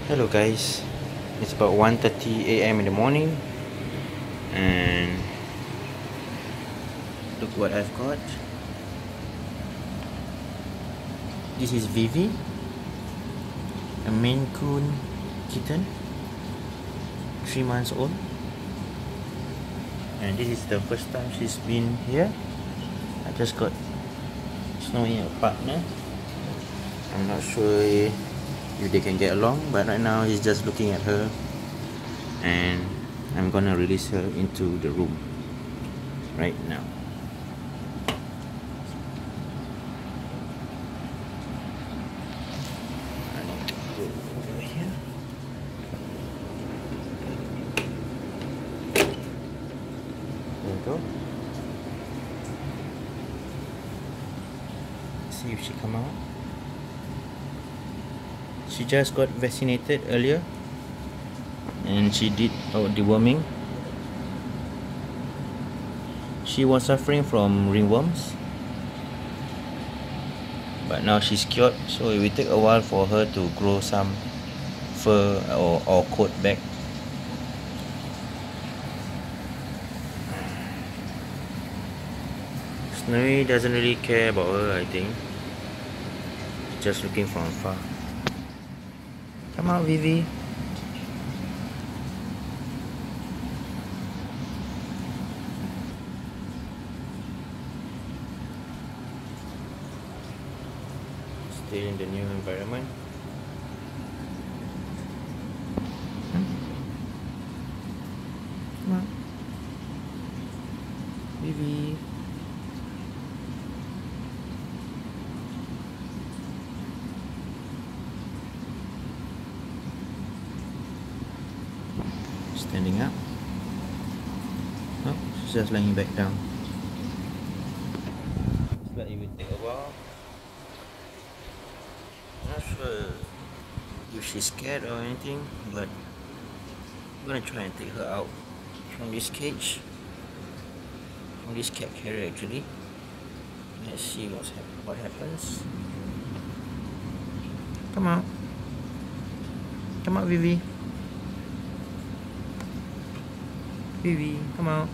Hello guys, it's about 1:30 a.m. in the morning and look what I've got. This is Vivi, a Maine Coon kitten, 3 months old, and this is the first time she's been here. I just got Snowy a partner. I'm not sure if they can get along, but right now he's just looking at her and I'm gonna release her into the room right now. I need to go over here. There we go. See if she come out. She just got vaccinated earlier and she did deworming. She was suffering from ringworms, but now she's cured, so it will take a while for her to grow some fur or coat back. Snowy doesn't really care about her, I think. She's just looking from afar. Come out, Vivi. Still in the new environment. Come on. Vivi. Standing up. Oh, she's just laying back down. Looks like it will take a while. Not sure if she's scared or anything, but I'm gonna try and take her out from this cage, from this cat carrier actually. Let's see what happens. Come out. Come out, Vivi. Vivi, come out.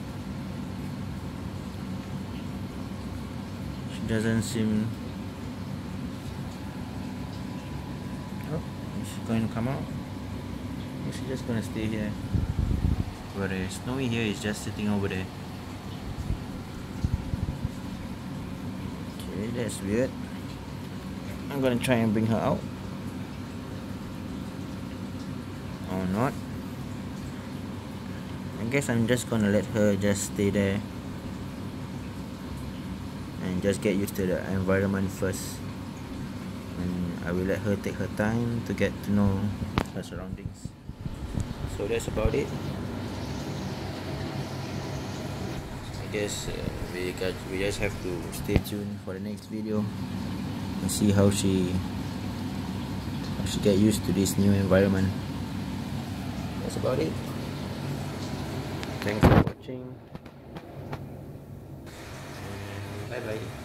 She doesn't seem... Oh, is she going to come out? Or she's just gonna stay here? Whereas Snowy here is just sitting over there. Okay, that's weird. I'm gonna try and bring her out. Or not. I guess I'm just gonna let her just stay there and just get used to the environment first, and I will let her take her time to get to know her surroundings. So that's about it. I guess we just have to stay tuned for the next video and see how she get used to this new environment. That's about it. Thanks for watching. Bye bye.